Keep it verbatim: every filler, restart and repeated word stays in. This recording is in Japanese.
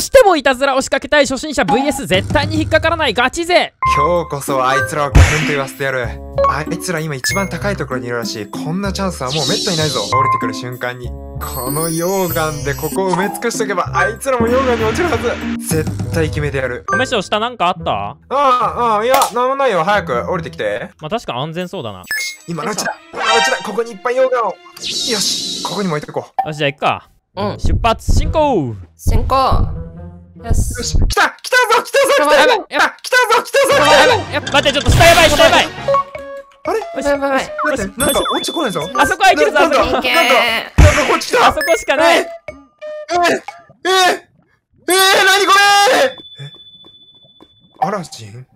してもいたずらを仕掛けたい初心者 ブイエス 絶対に引っかからないガチ勢。 今日こそあいつらをガツンと言わせてやる。あいつら今一番高いところにいるらしい。こんなチャンスはもうめったにないぞ。降りてくる瞬間にこの溶岩でここを埋め尽くしとけばあいつらも溶岩に落ちるはず。絶対決めてやる。 米塩下なんかあった？ ああああ、いやなんもないよ。早く降りてきて。 まあ確か安全そうだな。 今のうちだ、今のうちだ。ここにいっぱい溶岩を。よし、ここにも置いてこう。 よしじゃあ行くか。 うん。 出発進行。 進行。よし。 よし、来た来たぞ来たぞ来たぞやばい来た来たぞ来たぞ。 やばいやばい待ってちょっと下やばい下やばい。 あれやばいやばい。 待って、なんか落ちてこないぞ。 あそこは行けるぞ。あそこいけー。 なんかなんかこっち来た。 あそこしかない。 ええええええ、なにこれ。え、アラジン